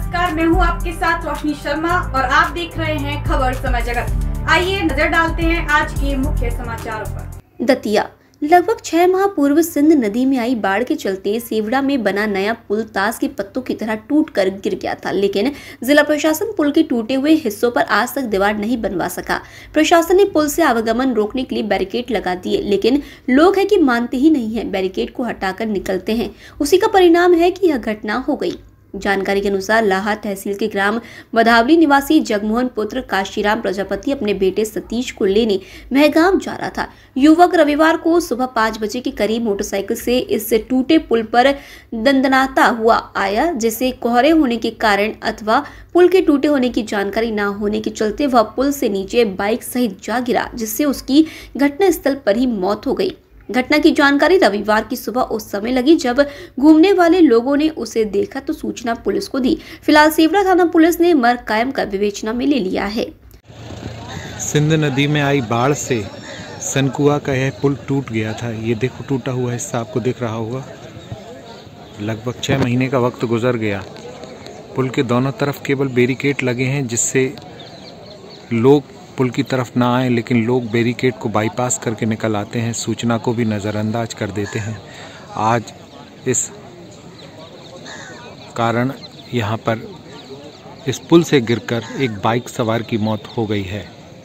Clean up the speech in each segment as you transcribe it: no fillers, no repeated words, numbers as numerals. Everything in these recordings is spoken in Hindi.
नमस्कार, मैं हूं आपके साथ रोशनी शर्मा और आप देख रहे हैं खबर समय जगत। आइए नजर डालते हैं आज के मुख्य समाचारों पर। दतिया लगभग 6 माह पूर्व सिंध नदी में आई बाढ़ के चलते सेवड़ा में बना नया पुल ताश के पत्तों की तरह टूटकर गिर गया था, लेकिन जिला प्रशासन पुल के टूटे हुए हिस्सों पर आज तक दीवार नहीं बनवा सका। प्रशासन ने पुल से आवागमन रोकने के लिए बैरिकेड लगा दिए, लेकिन लोग हैं कि मानते ही नहीं है, बैरिकेड को हटाकर निकलते हैं। उसी का परिणाम है कि यह घटना हो गई। जानकारी के अनुसार लाहा तहसील के ग्राम बधावली निवासी जगमोहन पुत्र काशीराम प्रजापति अपने बेटे सतीश को लेने महगाम जा रहा था। युवक रविवार को सुबह 5 बजे के करीब मोटरसाइकिल से इस टूटे पुल पर दंदनाता हुआ आया, जिसे कोहरे होने के कारण अथवा पुल के टूटे होने की जानकारी न होने के चलते वह पुल से नीचे बाइक सहित जा गिरा, जिससे उसकी घटनास्थल पर ही मौत हो गई। घटना की जानकारी रविवार की सुबह उस समय लगी जब घूमने वाले लोगों ने उसे देखा तो सूचना पुलिस को दी। फिलहाल सेवड़ा थाना पुलिस ने मर्ग कायम कर विवेचना में ले लिया है। सिंध नदी में आई बाढ़ से सनकुआ का यह पुल टूट गया था। ये देखो टूटा हुआ हिस्सा आपको दिख रहा होगा। लगभग 6 महीने का वक्त गुजर गया। पुल के दोनों तरफ केवल बैरिकेड लगे हैं, जिससे लोग पुल की तरफ ना आए, लेकिन लोग बैरिकेड को बाईपास करके निकल आते हैं, सूचना को भी नज़रअंदाज कर देते हैं। आज इस कारण यहाँ पर इस पुल से गिरकर एक बाइक सवार की मौत हो गई है।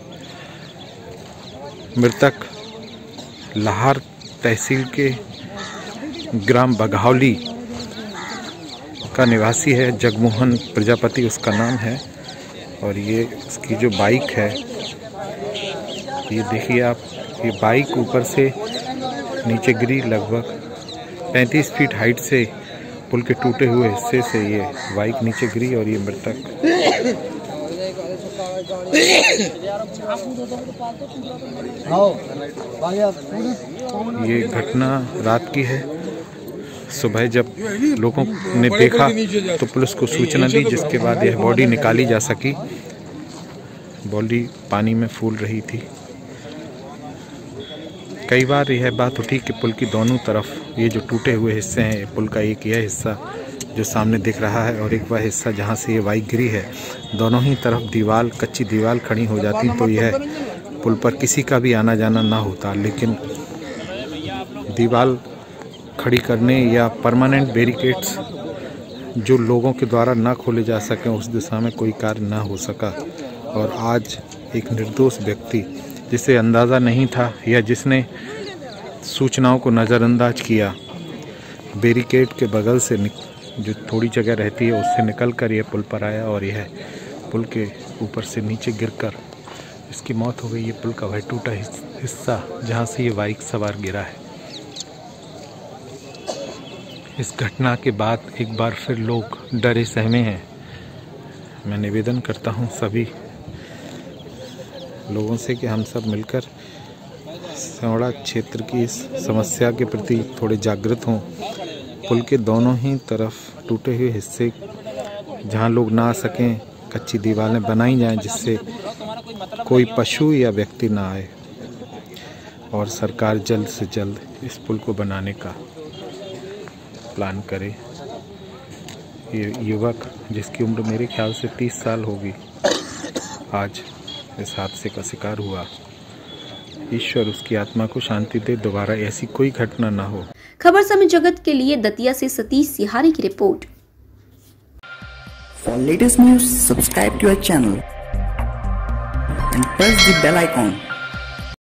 मृतक लाहौर तहसील के ग्राम बघावली का निवासी है, जगमोहन प्रजापति उसका नाम है। और ये उसकी जो बाइक है, ये देखिए आप, ये बाइक ऊपर से नीचे गिरी। लगभग 35 फीट हाइट से पुल के टूटे हुए हिस्से से ये बाइक नीचे गिरी और ये मृतक। ये घटना रात की है। सुबह जब लोगों ने देखा तो पुलिस को सूचना दी, जिसके बाद यह बॉडी निकाली जा सकी। बॉडी पानी में फूल रही थी। कई बार यह बात उठी कि पुल की दोनों तरफ ये जो टूटे हुए हिस्से हैं, पुल का एक यह हिस्सा जो सामने दिख रहा है और एक वह हिस्सा जहाँ से ये बाइक गिरी है, दोनों ही तरफ दीवार, कच्ची दीवार खड़ी हो जाती तो यह पुल पर किसी का भी आना जाना ना होता। लेकिन दीवार खड़ी करने या परमानेंट बैरिकेड्स जो लोगों के द्वारा ना खोले जा सकें, उस दिशा में कोई कार्य ना हो सका। और आज एक निर्दोष व्यक्ति, जिसे अंदाज़ा नहीं था या जिसने सूचनाओं को नज़रअंदाज किया, बैरिकेड के बगल से जो थोड़ी जगह रहती है उससे निकलकर यह पुल पर आया और यह पुल के ऊपर से नीचे गिरकर इसकी मौत हो गई। ये पुल का वह टूटा हिस्सा जहाँ से ये बाइक सवार गिरा है। इस घटना के बाद एक बार फिर लोग डरे सहमे हैं। मैं निवेदन करता हूँ सभी लोगों से कि हम सब मिलकर सेवड़ा क्षेत्र की इस समस्या के प्रति थोड़े जागृत हों। पुल के दोनों ही तरफ टूटे हुए हिस्से जहाँ लोग ना आ सकें, कच्ची दीवारें बनाई जाएं, जिससे कोई पशु या व्यक्ति ना आए। और सरकार जल्द से जल्द इस पुल को बनाने का प्लान करे। ये युवक, जिसकी उम्र मेरे ख्याल से 30 साल होगी, आज इस हादसे का शिकार हुआ। ईश्वर उसकी आत्मा को शांति दे, दोबारा ऐसी कोई घटना ना हो। खबर समय जगत के लिए दतिया से सतीश सिहारी की report. For latest news, subscribe to our channel and press the bell icon.